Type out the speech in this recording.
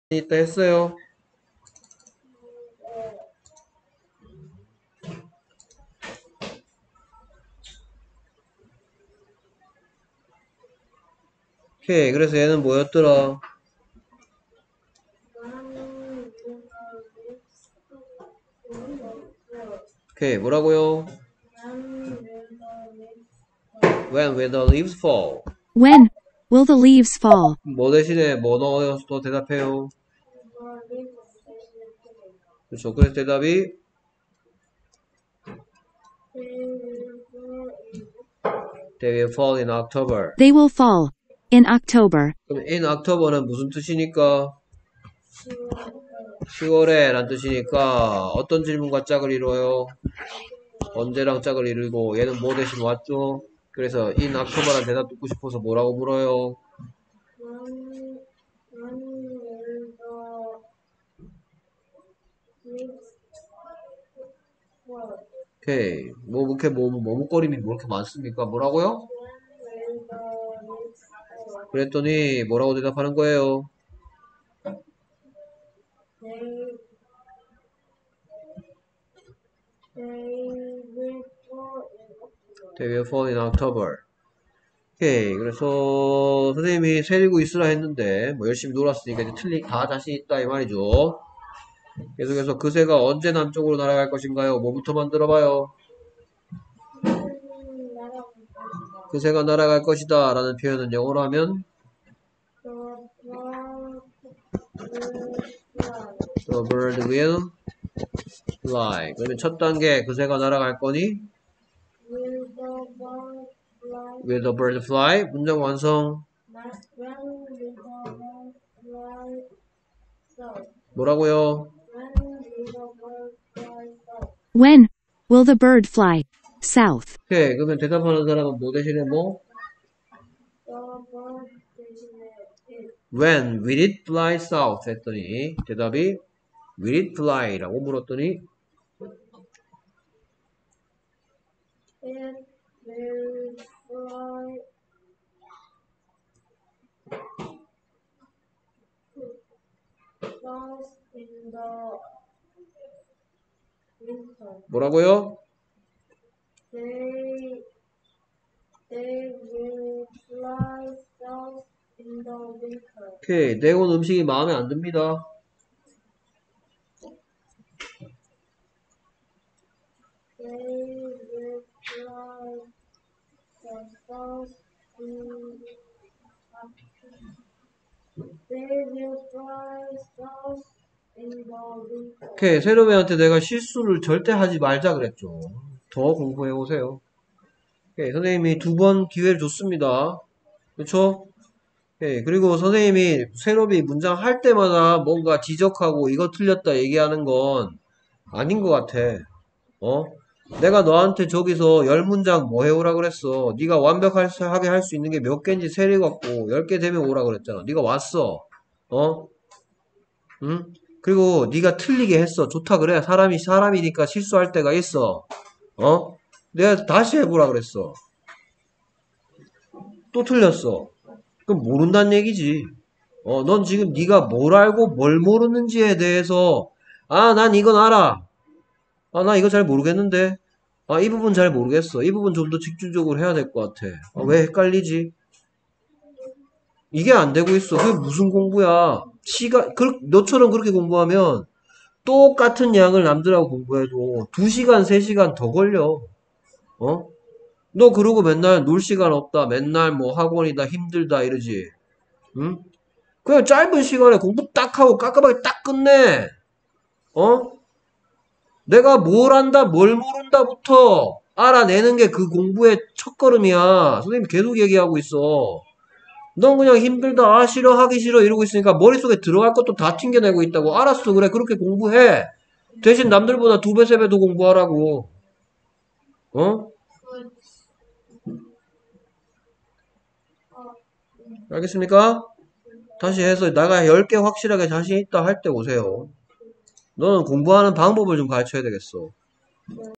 있다 했어요. 오케이. 그래서 얘는 뭐였더라? 오케이. 뭐라고요? When will the leaves fall? When will the leaves fall? 뭐 대신에 뭐 넣어서 대답해요? 그렇죠. 그래서 대답이 They will fall in October. They will fall in October. 그럼 in October는 무슨 뜻이니까? 10월에 란 뜻이니까 어떤 질문과 짝을 이루어요? 언제랑 짝을 이루고 얘는 뭐 대신 왔죠? 그래서 in October란 대답 듣고 싶어서 뭐라고 물어요? 오케이. 뭐 이렇게 머뭇거림이 뭐 이렇게 많습니까? 뭐라고요? 그랬더니 뭐라고 대답하는 거예요? They will fall in October. 오케이. 그래서 선생님이 세리고 있으라 했는데 뭐 열심히 놀았으니까 이제 다 자신 있다 이 말이죠. 계속해서 그 새가 언제 남쪽으로 날아갈 것인가요? 뭐부터 만들어봐요? 그 새가 날아갈 것이다 라는 표현은 영어로 하면 The bird will fly. 그러면 첫 단계 그 새가 날아갈 거니? Will the bird fly? 문장 완성. 뭐라고요? When will the bird fly south? 오케이. 그러면 대답하는 사람은 뭐 대신에 뭐? When will it fly south? 했더니 대답이 Will it fly? 라고 물었더니 It will fly south in the winter. 뭐라고요? They will fly south in the winter. 오케이. 내온 음식이 마음에 안 듭니다. They will fly south in They will fly south in the winter. 오케이. 세로배한테 내가 실수를 절대 하지 말자 그랬죠. 더 공부해 오세요. 오케이. 선생님이 2번 기회를 줬습니다. 그렇죠? 오케이. 그리고 선생님이 세로비 문장 할 때마다 뭔가 지적하고 이거 틀렸다 얘기하는 건 아닌 것 같아. 내가 너한테 저기서 10문장 뭐 해오라 그랬어. 네가 완벽하게 할 수 있는 게 몇 개인지 세려갖고 10개 되면 오라 그랬잖아. 네가 왔어. 응? 그리고 네가 틀리게 했어. 좋다 그래. 사람이니까 실수할 때가 있어. 내가 다시 해보라 그랬어. 또 틀렸어. 그럼 모른다는 얘기지. 넌 지금 네가 뭘 알고 뭘 모르는지에 대해서 난 이건 알아. 나 이거 잘 모르겠는데. 이 부분 잘 모르겠어. 이 부분 좀 더 집중적으로 해야 될 것 같아. 왜 헷갈리지? 이게 안 되고 있어. 그게 무슨 공부야? 너처럼 그렇게 공부하면 똑같은 양을 남들하고 공부해도 2시간, 3시간 더 걸려. 너 그러고 맨날 놀 시간 없다. 맨날 뭐 학원이다, 힘들다 이러지. 응? 그냥 짧은 시간에 공부 딱 하고 깔끔하게 딱 끝내. 내가 뭘 안다, 뭘 모른다부터 알아내는 게 그 공부의 첫걸음이야. 선생님 계속 얘기하고 있어. 넌 그냥 힘들다, 싫어, 하기 싫어 이러고 있으니까 머릿속에 들어갈 것도 다 튕겨내고 있다고. 알았어, 그래, 그렇게 공부해. 대신 남들보다 2배, 3배 더 공부하라고. 알겠습니까? 다시 해서 내가 10개 확실하게 자신 있다 할 때 오세요. 너는 공부하는 방법을 좀 가르쳐야 되겠어.